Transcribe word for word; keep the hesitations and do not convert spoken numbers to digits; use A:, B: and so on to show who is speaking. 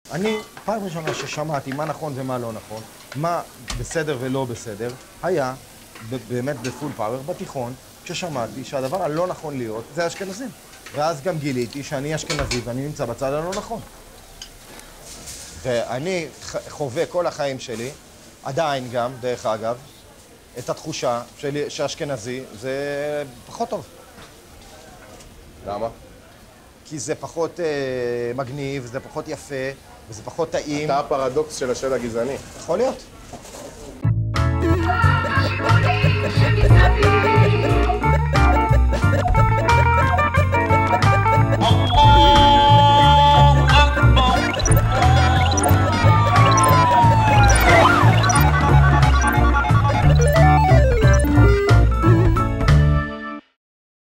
A: אני, פעם ראשונה ששמעתי מה נכון ומה לא נכון, מה בסדר ולא בסדר, היה באמת בפול פאוור בתיכון, כששמעתי שהדבר הלא נכון להיות זה אשכנזים. ואז גם גיליתי שאני אשכנזי ואני נמצא בצד הלא נכון. ואני חווה כל החיים שלי, עדיין גם, דרך אגב, את התחושה שלי שאשכנזי זה פחות טוב.
B: למה?
A: כי זה פחות אה, מגניב, זה פחות יפה, וזה פחות טעים.
B: אתה הפרדוקס של השד הגזעני.
A: יכול להיות.